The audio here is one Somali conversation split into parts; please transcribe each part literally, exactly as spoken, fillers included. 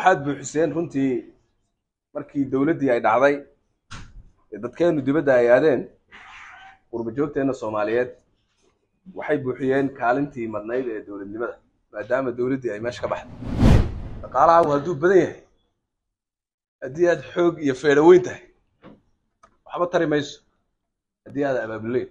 waxaad buuxiseen runtii markii dawladdii ay dhacday dadkeenu dibadda ay aadeen qurba joogteena Soomaaliyeed waxay buuxiyeen kaalintii madnayd ee dawladnimada maadaama dawladdii ay meesha ka baxday dhaqaalaha waa duu badan yahay haddii aad xoog iyo feeraweyn tahay waxba tari mayso haddii aad abaabuleen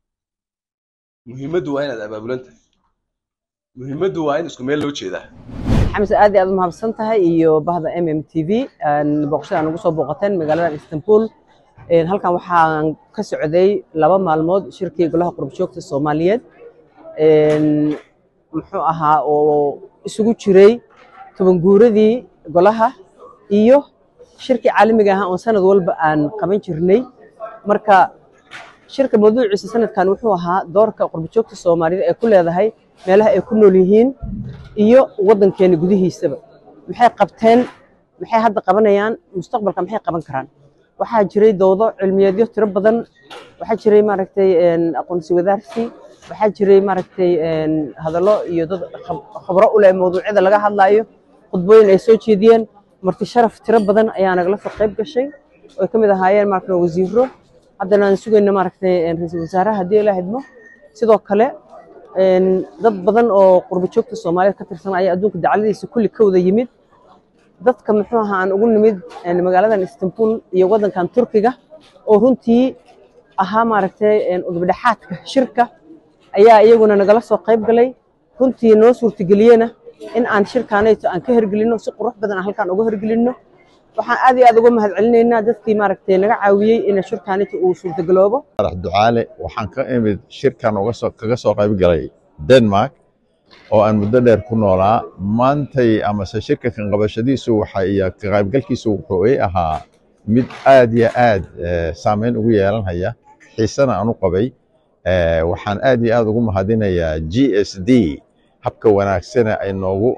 muhiimaddu waa inaad abaabulan tahay muhiimaddu waa in isku meel loo jeedaa xamse aad iyo aad u mahadsan tahay iyo bahda M M T V aan booqashada aan ugu soo booqateen magaalada Istanbul een halkan waxaan ka socday laba maalmood shirkii golaha qurba joogta Soomaaliyeed een muxuu ahaa oo isugu jiray toban guuradii golaha iyo shirkii caalamiga ah oo sanad walba aan qaban jirnay marka shirka mawduuciisa sanadkan wuxuu ahaa doorka qurba joogta Soomaaliyeed ee ku leedahay meelaha ay ku nool yihiin iyo wadankeena gudihiisaba maxay qabteen maxay hadda qabanayaan mustaqbalka maxay qaban karaan waxaa jiray doodo cilmiyeedyo tiro badan waxaa jiray maaragtay een aqoonsi wadaarsi waxaa jiray maaragtay een hadallo iyo dad khibro u leh mawduucyada laga hadlayo khudbooyin ay soo jeediyeen marti sharaf tiro badan ayaa nagala soo qayb gashay oo ay kamid ahaayeen maaragtay wasiiro haddana aan sugayna maaragtay ra'iisul wasaaraha haddii la xidmo sidoo kale een dad badan oo qurba joogta Soomaaliyeed ka tirsan ayaa adduunka dacaladiisa kulli ka wada yimid dadka muxuu ahaa aan ugu nimid magaaladan Istanbul iyo wadankan Turkiga oo runtii ahaa maaragtay een udubdhaxaadka shirka ayaa iyaguna nagala soo qayb galay runtii noo suurtageliyena in aan shirkaanayto aan ka hirgelino si qurux badan halkaan uga hirgelino waxaan aad iyo aad uga mahadcelinaynaa dadkii maaragtay naga caawiyay in shirkaanayto uu suurtagaloobo Farax Ducaale waxaan ka imid shirkan uga soo kaga soo qayb galay Denmark oo aan muddo dheer ku noolaa maantay ama shirka kan qabashadiisu waxa iyo ka qaybgalkiisu wuxuu ay ahaa mid aad iyo aad saameyn ugu yeelanaya xiisana aan u qabay waxaan aad iyo aad ugu mahadinayaa G S D habka wanaagsan ay noogu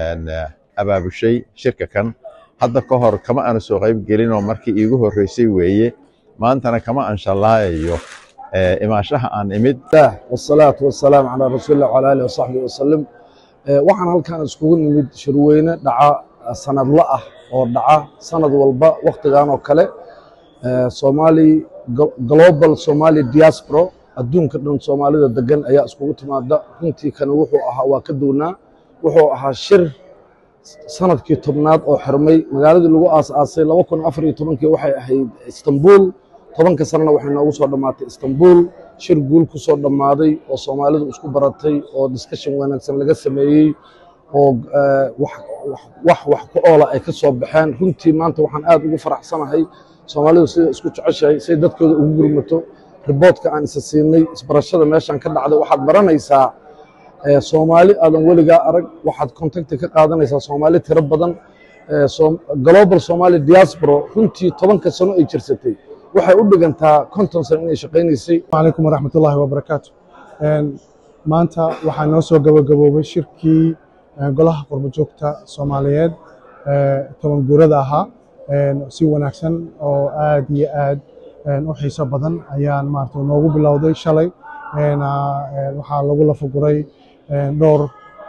abaabushay shirka kan hadda ka hor kama aan soo qayb gelin oo markii iigu horeysay weeye maantana kama anshalaayo imaashaha aan imid wasalaatu wasalaam ala rasuulillah wa alihi wa sahbihi wasallam waxaan halkaan iskugu nimid shirweyne dhaca sanadla ah oo dhaca sanad walba waqtigan oo kale Somali Global Somali Diaspora adduunka dhan Soomaalida degan ayaa iskugu timaada runtii kan wuxuu ahaa waa ka duunaa wuxuu ahaa shir sanadkii tobnaad oo xirmay magaaladii lagu aasaasay laba kun afar iyo toban kii waxay ahayd Istanbul tobanka sanana waxay noogu soo dhamaatay Istanbul shir guul ku soo dhamaaday oo Soomaalidu isku baratay oo discussion wanaagsan laga sameeyay oo wax wax wax ku oola ay ka soo baxeen runtii maanta waxaan aad ugu faraxsanahay Soomaalidu sida isku jeceshahay say dadkooda ugu gurmato reportka aan isa siinay isbarashada meeshan ka dhacday waxaad baranaysaa Soomaali aadan weligaa arag waxaad contact ka qaadanaysaa Soomaali tiro badan Global Somali Diaspora runtii tobanka sano ay jirsatay waxay u dhigantaa konton sano inay shaqeynaysay alaykum waraxmatullaahi wabarakaatu een maanta waxaa noo soo gabagaboobay shirkii golaha qurba joogta Soomaaliyeed ee toban guurada ahaa een si wanaagsan oo aad iyo aad u xiiso badan ayaan maartay noogu bilowday shalay een waxaa lagu la fuguray dhowr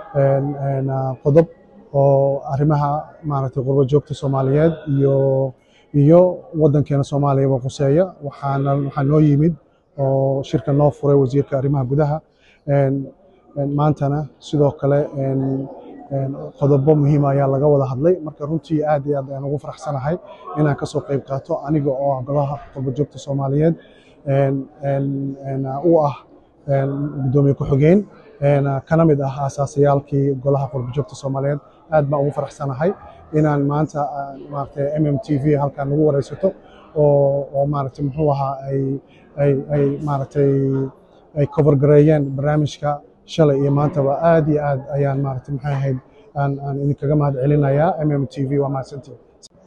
een qodob oo arrimaha maartay qurba joogta Soomaaliyeed iyo iyo wadankeena Soomaaliya oo quseeya waxaana waxa noo yimid oo shirka noo furay wasiirka arrimaha gudaha een maantana sidoo kale een qodobo muhiim ah ayaa laga wada hadlay marka runtii aad iyo aad aan ugu faraxsanahay inaan ka soo qayb qaato aniga oo golaha qurba joogta Soomaaliyeed een een u ah een gudoomiye ku xigeen een kana mid ah aasaasayaalkii golaha qurba joogta Soomaaliyeed aad baan ugu faraxsanahay inaan maanta maartay M M T V halkaan ugu wareysato oo oo maartay muxuu ahaa ay ay ay maartay ay cover gareeyeen barnaamijka shalay iyo maantaba aad iyo aad ayaan maartay maxay ahayd aan aan idinkaga mahad celinayaa M M T V waa mahadsantihiin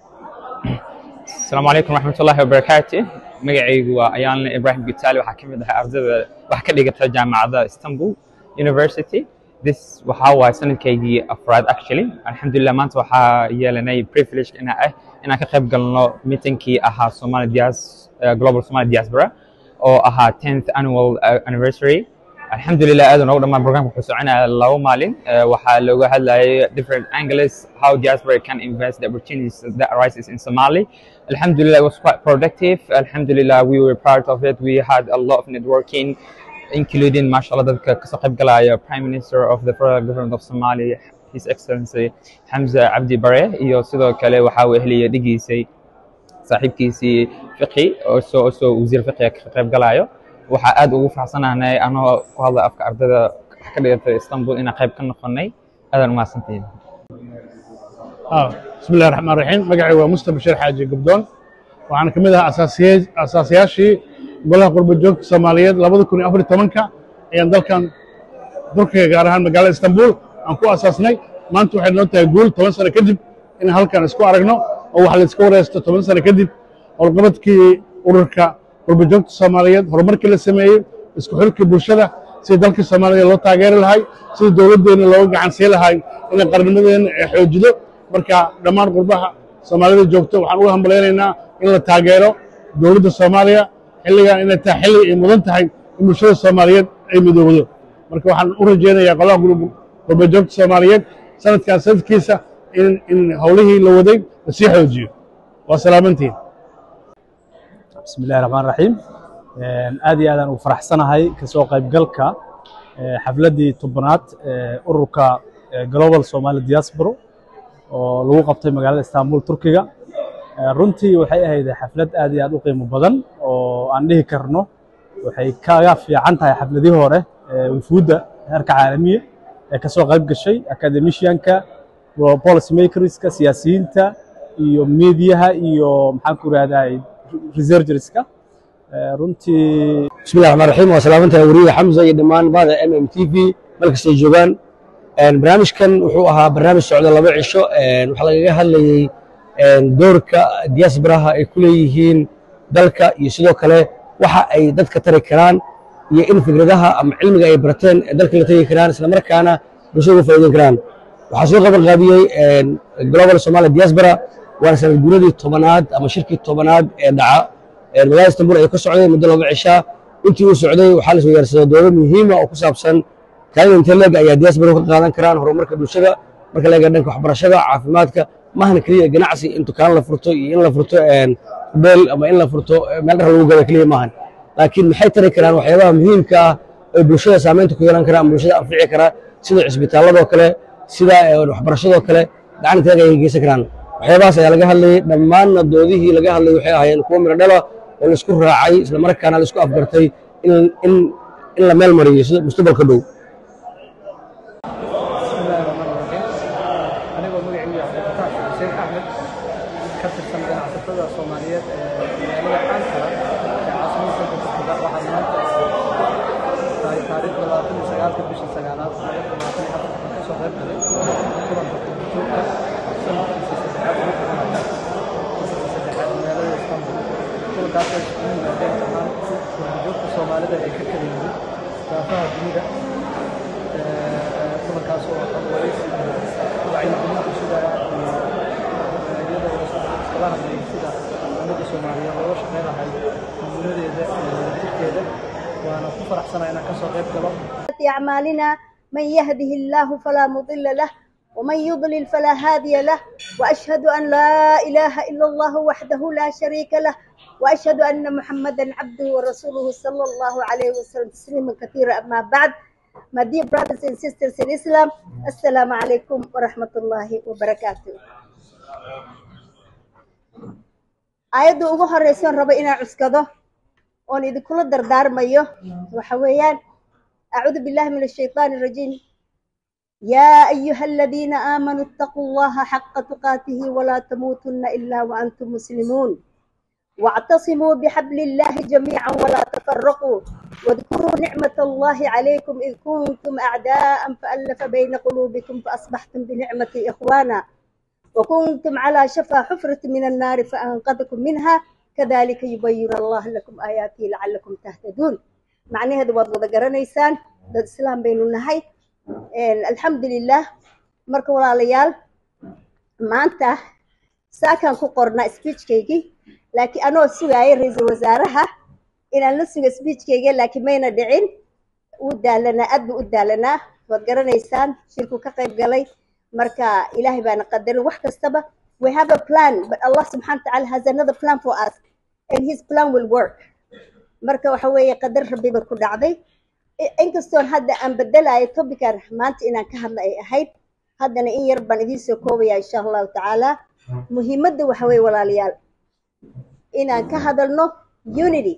Assalamu alaykum warahmatullahi wabarakatuh magacaygu waa Ayaan Ibrahim Gitaali waxa kamid ah ardayda wax ka dhigata jaamacadda Istanbul University this waxa waa sanadkaygii afraad actually alxamdulillah maanta waxa yeelanay privilege ina ah inaan ka qayb galno meetingkii ahaa Somali Dias Global Somali Diaspora oo ahaa tenth annual anniversary الحمد لله aad ugu dhamaan barnaamijka wuxuu soconaya labo maalin waxaa looga hadlayay different angles how diaspora can invest the opportunities that arises in Somali. Alhamdulillah, it was quite productive. Alhamdulillah, we were part of it. We had a lot of networking, including mashallah dadka kasoo qayb galaya Prime Minister of the Federal Government of Somalia, His Excellency Hamza Abdi Bare, iyo sidoo kale waxa uu ehliyay dhigiisay saaxiibkiisii fiqi oo soo soo wasiir fiqi ka qayb galayo. waxaa aad ugu faraxsanahay anoo ku hadla afka ardada wax ka dhigata Istanbul ina qayb ka noqonay aadan ma santiin ah bismillaahir rahmaanir rahiim magacay waa Mustafa Bashir Xaaji Gabdoon waxaan kamid ahaa asaasiyay asaasiyaashii golaha qurbo joogta Soomaaliyeed laba kun iyo afar iyo toban ayaan dalkan Turkiga gaar ahaan magaalada Istanbul aan ku asaasnay maanta waxay noo tahay guul toban sano kadib in halkan isku aragno oo wax la iska wareysto toban sano kadib howlqabadkii ururka qurbo joogta Soomaaliyeed horumarkii la sameeyay isku xirka bulshada si dalka Soomaaliya loo taageeri lahay si dawladeena loo gacan siin lahay in qarnimadeena ay xoojido marka dhammaan qurbaha Soomaalida joogto waxaan ugu hambaleynaynaa in la taageero dawladda Soomaaliya xilligan inay tahay xilli ay mudan tahay in bulshada Soomaaliyeed ay midoobdo marka waxaan u rajeynayaa qolaha qurbo joogta Soomaaliyeed sanadkan sanadkiisa in in howlihii la waday la sii xoojiyo waa salaamantiin بسم الله الرحمن الرحيم aad iyo aad aan u faraxsanahay ka soo qayb galka xafladii tobnaad ururka Global Somali Diaspora oo lagu qabtay magaalada Istanbul Turkiga runtii waxay ahayd xaflad aad iyo aad u qiimo badan oo aan dhihi karno waxay kaaga fiican tahay xafladii hore wufuudda heerka caalamiga ee ka soo qayb gashay academicianka policy makerska siyaasiyiinta iyo meediyaha iyo maxaan ku raadayay researcherska runtii bismillaahir rahmaanir rahiim wa salaamanta wariye Hamza iyo dhamaan baada M M T V malkasta joogan een barnaamijkan wuxuu ahaa barnaamij socdo laba cisho een waxa laga hadlayay een doorka diasporaha ay ku leeyihiin dalka iyo sidoo kale waxa ay dadka tari karaan iyo in fikradaha ama cilmiga ay barteen dalka la tagi karaan isla markaana bulshada faa'iideyn karaan waxa soo qaban qaabiyay een Global Somali Diaspora waa sanad guuradii tobanaad ama shirkii tobanaad ee dhaca ee magaalada Istanbul ay ka socday muddo laba cisho intii uu socday waxa la isweydaarsaday doodo muhiim ah oo ku saabsan kaalinta leeg ayaa diaspora ka qaadan karaan horumarka bulshada marka laga dhanka waxbarashada caafimaadka mahna kaliya ganacsi inta kaan la furto iyo in la furto een beel ama in la furto meel dhar lagu gado kaliya maahan laakiin maxay tari karaan waxyaabaha muhiimka ah ee bulshada saameynta ku yeelan karaan bulshada anfici kara sida cisbitaalada kale sida waxbarashada kale gacanteeda ay geysan karaan waxyaabahaas ayaa laga hadlayay dhammaan doodihii laga hadlayay waxay ahaayeen kuwo miro dhala oo la isku raacay isla markaana la isku afgartay in in in la meel mariyo sida mustaqbalka dhow anigoo magacaygu yahay Cabdi Fataax Xuseen Axmed ka tirsan ganacsatada Soomaaliyeed ee magaalada Ankara ee caasimadda Turkiga waxaan maanta tahay taariikh labaatan iyo sagaalka bisha sagaalaad labaatan iyo afar ka soo qayb galay kulanka joogta sanadkiisa saddexaad ugu qabanaya saddexaad magaalada Istanbul kulankaas oo isku yimaadeen dhammaan joogta Soomaalida ee ka kala yimid daafaha dunida kulankaas oo waraysi wacyigelin bulshada iyadoo iskala hadlayay sida ummadda Soomaaliyeed looga shaqeyn lahay muhiimadeeda iyo wadajirkeeda waana ku faraxsanahay inaan ka soo qayb galo أعمالنا من يهده الله فلا مضل له ومن يضلل فلا هادي له وأشهد أن لا إله إلا الله وحده لا شريك له وأشهد أن محمدا عبده ورسوله صلى الله عليه وسلم تسليما كثيرا أما بعد My dear brothers and sisters in Islam, Assalamu alaikum wa rahmatullahi wa barakatuh. Ayaddu ugu horeysan rabo inaan cuskado oon idinkula dardaarmayo waxa weeyaan أعوذ بالله من الشيطان الرجيم يا أيها الذين آمنوا اتقوا الله حق تقاته ولا تموتن إلا وأنتم مسلمون واعتصموا بحبل الله جميعا ولا تفرقوا واذكروا نعمة الله عليكم إذ كنتم أعداء فألف بين قلوبكم فأصبحتم بنعمة إخوانا وكنتم على شفا حفرة من النار فأنقذكم منها كذلك يبين الله لكم آياته لعلكم تهتدون معناها هذا وضع قرنيسان ضد الإسلام بين النهي الحمد لله مركو ولا ليال ما أنت ساكن كقرنا سبيتش كيجي لكن أنا سوي رئيس وزارها إن أنا سوي سبيتش كيجي لكن ما يندعين ودالنا أدب ودالنا وقرنا إنسان شركة كقيب قلي مركا إلهي بان قدر وحكا السبب we have a plan but Allah subhanahu wa ta'ala has another plan for us and his plan will work مركا وحوي قدر ربي بكل عضي إنكستون هذا أن بدلا أي توبيكر مانت إن كهذا أي هيد هذا إن يربنا دي سكوبيا إن شاء الله تعالى مهمة وحوي ولا ليال إن كهذا النو unity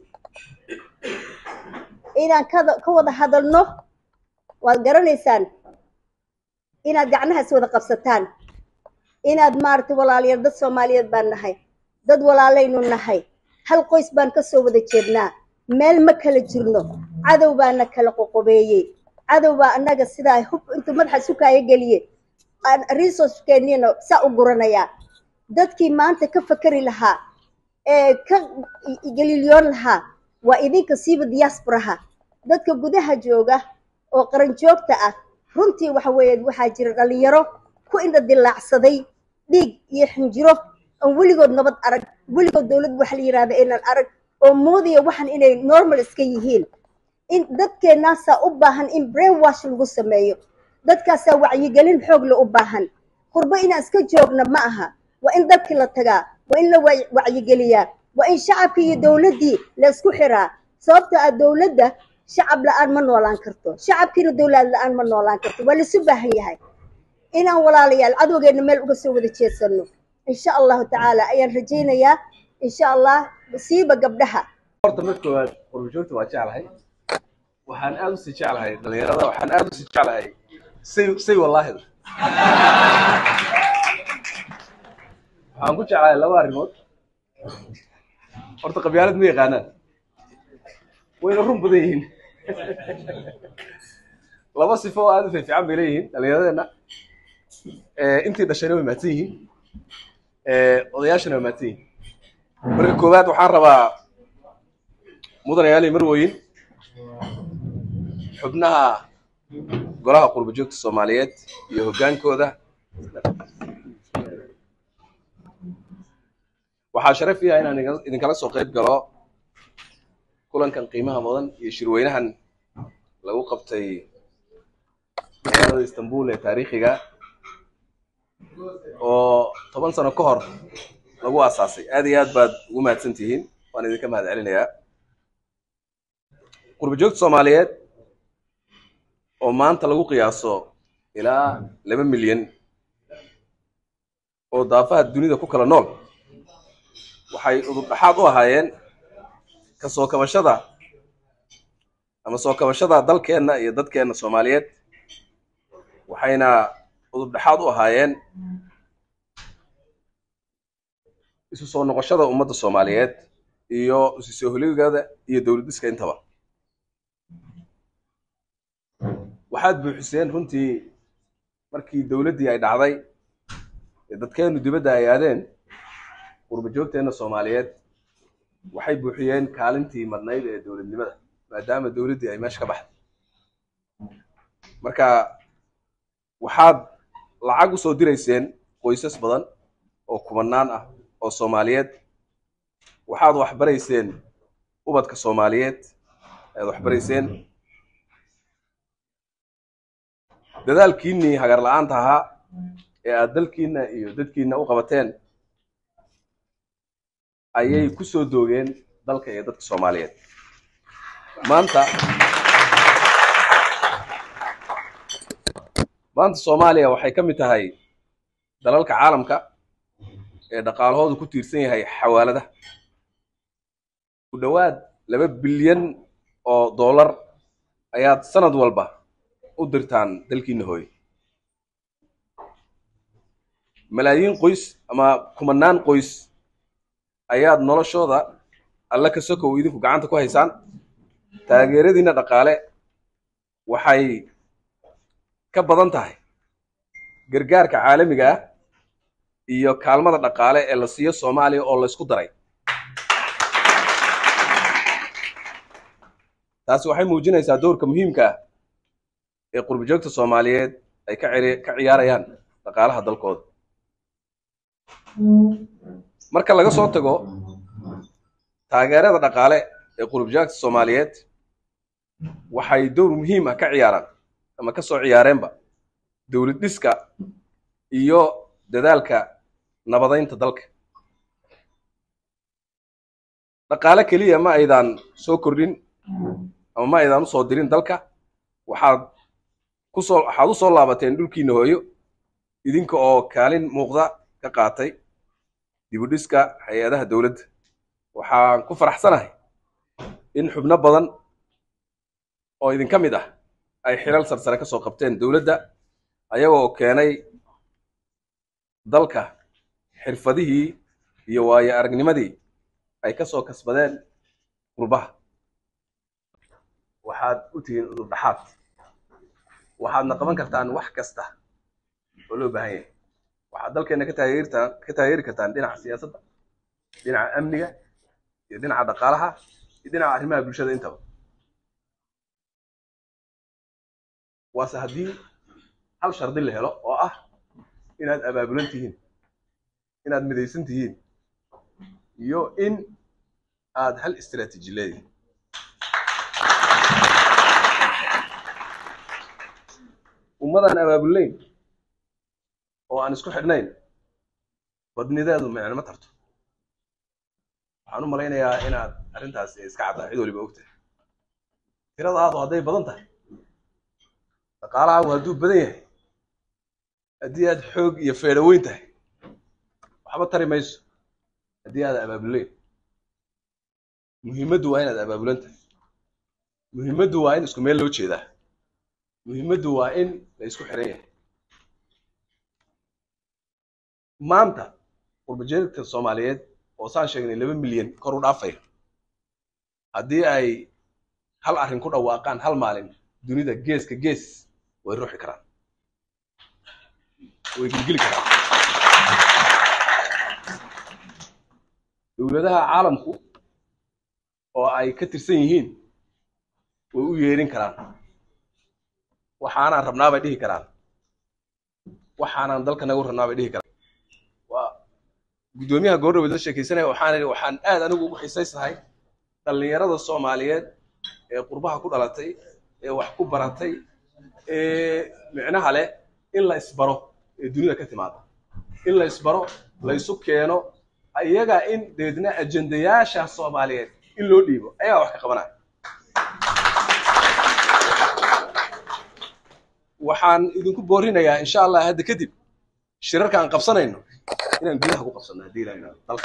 إن كذا كوض هذا النو وقرن إنسان إن دعناها سوى قبستان إن أدمرت ولا ليال ضد سومالية بانهاي ضد ولا لينو نهاي هل قيس بان كسو بده تشيرنا meel ma kala jirno cadow baana kala qoqobeeyay cadow baa anaga sidaa hub inta madaxa sukaaye galiye aan resource keenino sa u guranaya dadkii maanta ka fakari lahaa ee ka galilyoon lahaa waa idinka siiba diasporaha dadka gudaha jooga oo qaran joogta ah runtii waxa weeye waxa jira dhalinyaro ku inda dilaacsaday dhiig iyo xinjiro aan weligood nabad arag weligood dawlad waxa la yiraahdo inaan arag oo moodiya waxan inay normal iska yihiin in dadkeena sa u baahan in brainwash lagu sameeyo dadkaas wacyi gelin xoog leh u baahan qurbo in iska joogna ma aha waa in dadkii la tagaa waa in la wacyi geliyaa waa in shacabka iyo dawladii la isku xiraa sababta ah dawladda shacab la'aan ma noolaan karto shacabkiina dawlad la'aan ma noolaan karto waa la isu baahan yahay inaan walaalayaal cadowgeena meel uga soo wada jeesano insha Allah ta'ala ayaan rajaynayaa insha Allah siiba gabdhaha horta marka waa qurbajoogta waa jeclahay waxaan aad u sii jeclahay dhalinyarada waxaan aad u sii jeclahay say say wallahi waxaan ku jeclahay laba arrimood horta qabyaalad ma yaqaanaan wayna run badan yihiin laba sifo aad u fiican bay leeyihiin dhalinyaradeenna intii dhashayna way mahadsan yihiin odayaashana way mahadsan yihiin marka koowaad waxaan rabaa mudanayaal marweyn xubnaha golaha qurbajoogta Soomaaliyeed iyo hogaankooda waxaa sharaf ah inaan idin kala soo qayb galo kulankan qiimaha mudan iyo shirweynahan lagu qabtay magaalada Istanbul ee taariikhiga oo toban sano ka hor lagu aasaasay aad iyo aad baad ugu mahadsantihiin waan idinka mahadcelinayaa qurbajoogta Soomaaliyeed oo maanta lagu qiyaaso ilaa laba milyan oo daafaha dunida ku kala nool waxay udub dhaxaad u ahaayeen ka soo kabashada ama soo kabashada dalkeena iyo dadkeena Soomaaliyeed waxayna udub dhaxaad u ahaayeen isu soo noqoshada ummadda Soomaaliyeed iyo isu soo heligeeda iyo dawladiska intaba waxaad buuxiseen runtii markii dawladii ay dhacday dadkeenu dibadda ay aadeen qurbajoogteena Soomaaliyeed waxay buuxiyeen kaalintii madnayd ee dawladnimada maadaama dawladii ay meesha ka baxday marka waxaad lacag u soo direyseen qoysas badan oo kumanaan ah oo Soomaaliyeed waxaad wax barayseen ubadka Soomaaliyeed aad wax barayseen dadaalkiinni hagar la'aanta ahaa ee aad dalkiina iyo dadkiina u qabateen ayay ku soo doogeen dalka iyo dadka Soomaaliyeed maanta maanta Soomaaliya waxay ka mid tahay dalalka caalamka ee dhaqaalahoodu ku tiirsan yahay xawaalada ku dhawaad laba bilyan oo dollar ayaad sanad walba u dirtaan dalkiina hooy malaayiin qoys ama kumanaan qoys ayaad noloshooda alla ka sokow idinku gacanta ku haysaan taageeradiina dhaqaale waxay ka badan tahay gargaarka caalamiga ah iyo kaalmada dhaqaale ee la siiyo Soomaaliya oo la isku daray taasi waxay muujinaysaa doorka muhiimka ah ee qurbajoogta Soomaaliyeed ay ka ka ciyaarayaan dhaqaalaha dalkooda marka laga soo tago taageerada dhaqaale ee qurbajoogta Soomaaliyeed waxay door muhiim ah ka ciyaaraan ama ka soo ciyaareenba dowlad dhiska iyo dadaalka nabadaynta dalka. dhaqaale keliya ma aydan soo kordhin ama ma aydan u soo dirin dalka, waxaad ku soo waxaad u soo laabateen dhulkiina hooyo idinka oo kaalin muuqda ka qaatay dib u dhiska hay-adaha dowladda. waxaan ku faraxsanahay in xubno badan oo idinka mid ah ay xilal sarsare ka soo qabteen dowladda ayagoo keenay dalka xirfadihii iyo waayo aragnimadii ay ka soo kasbadeen qurbaha. waxaad u tihiin udur dhaxaad, waxaadna qaban kartaan wax kasta oo loo baahan yahay. waxaad dalkeena ka taageertaan ka taageeri kartaan dhinaca siyaasadda, dhinaca amniga, iyo dhinaca dhaqaalaha, iyo dhinaca arrimaha bulshada intaba. waase haddii hal shardi la helo oo ah inaad abaabulan tihiin, inaad midaysan tihiin, iyo in aad hal istiraatiiji leedihiin. ummadaan abaabulayn oo aan isku xidhnayn badnideedu micno ma tarto. waxaan u malaynayaa inaad arrintaas iska caddaa cid waliba ogtahay. tiradaadu hadday badan tahay, dhaqaalahaagu hadduu badan yahay, haddii aad xoog iyo feedho weyn tahay, waxba tari mayso haddii aad abaabulayn. muhiimaddu waa inaad abaabulan tahay. muhiimaddu waa in isku meel loo jeedaa. muhiimaddu waa in la isku xiran yahay. maanta qurbajeedka Soomaaliyeed oo saan sheegnay laba milyan kor u dhaafaya, haddii ay hal arrin ku dhawaaqaan hal maalin, dunida geeska gees way ruuxi karaan, way gilgili karaan. dowladaha caalamku oo ay ka tirsan yihiin way u yeerin karaan. waxaanaan rabnaa bay dhihi karaan, waxaanaan dalka nagu rabnaa bay dhihi karaan. waa guddoomiyaha goordhaweed la sheekaysanaya, waxaan waxaan aad anigu ugu xiisaysnahay dhallinyarada Soomaaliyeed ee qurbaha ku dhalatay, ee wax ku baratay, ee micnaha leh in la isbaro ee dunida ka timaada, in la isbaro, la isu keeno, ayaga in deedna ajendayaasha Soomaaliyeed in loo dhiibo ayaa wax ka qabanaya. waxaan idinku boorinayaa insha Allah hadda kadib shirarka aan qabsanayno inaan gudaha ku qabsano haddii la yiraahdo dalka,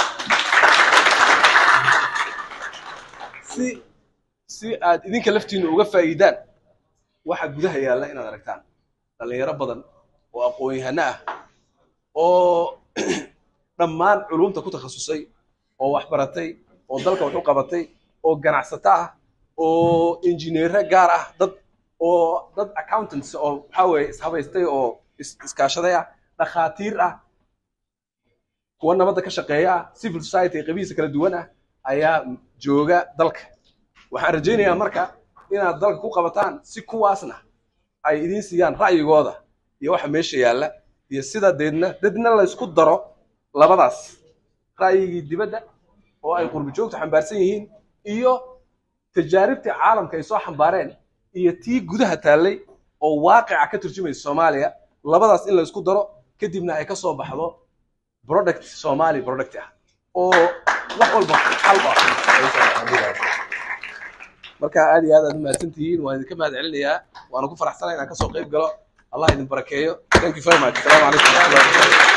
si si aad idinka laftiina uga faa'iidaan waxa gudaha yaalla inaad aragtaan. dhalinyaro badan oo aqoon-yahano ah oo dhammaan culumta ku takhasusay, oo wax baratay, oo dalka wax u qabatay, oo ganacsato ah, oo injineero gaar ah, dad oo dad accountants oo waxa weeye ishabaystay oo iskaashaday ah, dhakhaatiir ah, kuwa nabadda ka shaqeeya ah, civil society qabiisa kala duwan ah ayaa jooga dalka. waxaan rajaynayaa marka inaad dalka ku qabataan si kuwaasna ay idin siiyaan ra'yigooda iyo waxa meesha yaalla, iyo sida deedna dadna la isku daro labadaas ra'yigii dibadda oo ay qurbi joogta xambaarsan yihiin iyo tajaaribtii caalamka ay soo xambaareen iyo tii gudaha taallay oo waaqica ka turjumaysa Soomaaliya. labadaas in la isku daro kadibna ay ka soo baxdo product Somali product ah oo wax walba xal ah. marka aad iyo aad aad mahadsantihiin, waan idinka mahad celinayaa, waana ku faraxsanahay inaan ka soo qayb galo. Allah idin barakeeyo. Thank you very much. Assalamu alaykum.